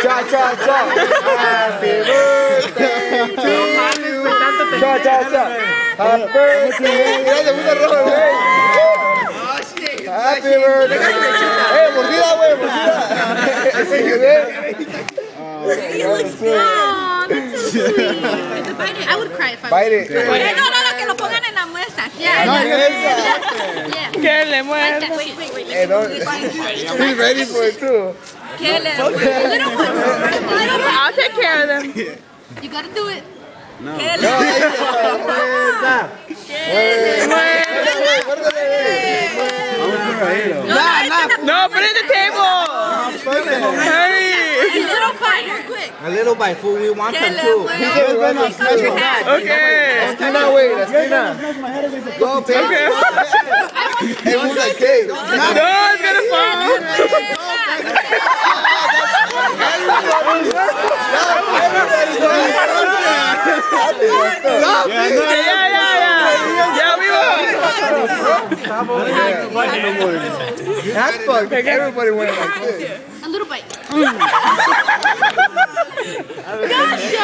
Cha, cha, cha. Happy birthday to you. Cha, cha, cha. Happy birthday. Mira, se puso rojo, güey. Happy birthday. Mordida, güey, mordida. He looks good. That's so sweet. Bite it. I would cry if I Bite it. No, que lo pongan en la muestra. Yeah. No, Que le muerda. Wait. He's ready for it too. Que le little one. I'll take care of them. You gotta do it. No. No, put it in the table. Hurry. A little bite, real quick. A little bite, fool. We want some too. He said we're going to special. Okay. Esquina, güey, la esquina. Go, baby. Okay. It was like cake. No, it's gonna fall. Yeah, we will. That's fucked. Everybody went like this. A little bite.